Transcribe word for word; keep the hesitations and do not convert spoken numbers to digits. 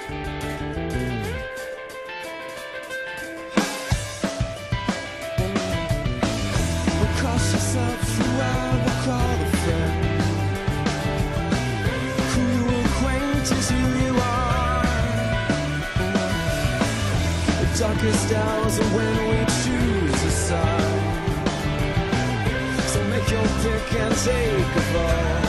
Cross yourself who I will call a friend, who you acquaint is who you are. The darkest hours are when we choose a side, so make your pick and take a ball.